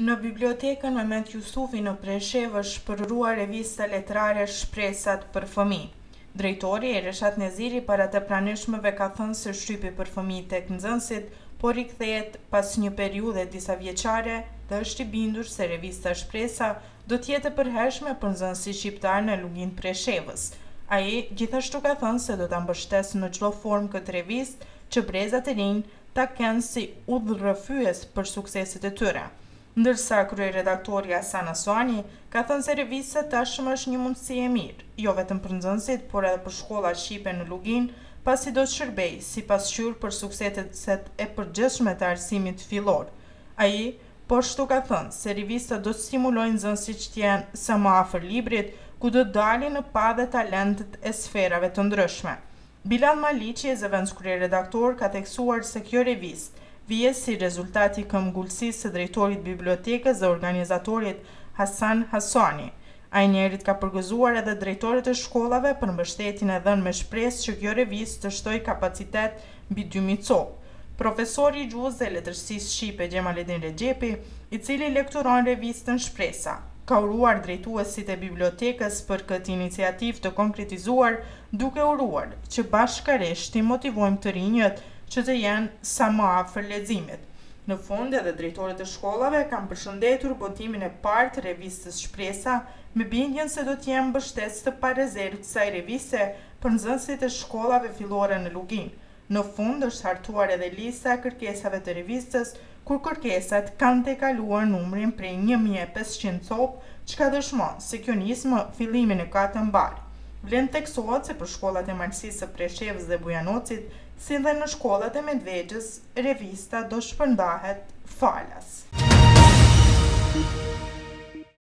Në bibliotekën Mehmet Jusufi në Preshevë është shpërruar revista letrare Shpresat për fëmijë. Drejtori Ereshat Neziri para të pranishmëve ka thënë se shtypi për fëmijë tek nxënësit, po rikthehet pas një periudhe disa vjeçare dhe është i bindur se revista Shpresa do të jetë e përhershme për nxënësit shqiptar në Luginë Preshevës. Ai gjithashtu ka thënë se do ta mbështesë në çdo formë këtë revistë që brezat e rinj ta kenë si udhërrëfyes për sukseset e tyre. Ndërsa kryeredaktori Hasan Asuani ka thënë se revista tashmë është një mundësi e mirë, jo vetëm për nxënësit, por edhe për shkollat shqipe në Lugin, pasi do të shërbejë si pasqyrë për sukseset e përgjithshme të arsimit fillor. Ai po ashtu ka thënë se revista do të stimulojë nxënësit që të jenë sa më afër librit, ku do të dalin në pa dhe talentet e sferave të ndryshme. Bilal Maliqi, e zëvendës kryeredaktor, ka theksuar se kjo revistë vije si rezultati i këmbgulsisë së drejtorit bibliotekës dhe organizatorit Hasan Hasani. Ai njerit ka përgëzuar edhe drejtorët e shkollave për mbështetjen e dhënë me shpresë që kjo revistë të shtojë kapacitet mbi 2000 copë. Profesori i gjuhës dhe letërsisë shqipe Gjemaledin Rexhepi, i cili lekturon revistën Shpresa, ka uruar drejtuesit e bibliotekës për këtë iniciativë të konkretizuar, duke uruar që bashkërisht i motivojmë të rinjët që të jenë sa më afër leximit. Në fund, edhe drejtorët e shkollave kanë përshëndetur botimin e parë të revistës Shpresa me bindjen se do të jenë mbështetës të parezervë të kësaj reviste për nxënësit e shkollave fillore në Lugin. Në fund është hartuar edhe lista e kërkesave të revistës, kur kërkesat kanë tejkaluar numrin prej 1500 copë, çka dëshmon se kjo nismë fillimin e ka të mbarë. Vlen theksohet se për shkollat e Malësisë së Preshevës dhe Bujanocit, si dhe në shkollat e Medvegjës, revista do shpërndahet falas.